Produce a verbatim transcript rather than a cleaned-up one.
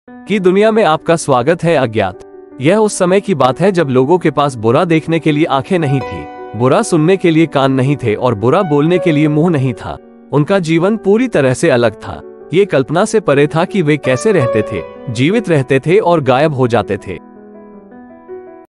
की दुनिया में आपका स्वागत है। अज्ञात। यह उस समय की बात है जब लोगों के पास बुरा देखने के लिए आंखें नहीं थी, बुरा सुनने के लिए कान नहीं थे और बुरा बोलने के लिए मुंह नहीं था। उनका जीवन पूरी तरह से अलग था। ये कल्पना से परे था कि वे कैसे रहते थे, जीवित रहते थे और गायब हो जाते थे।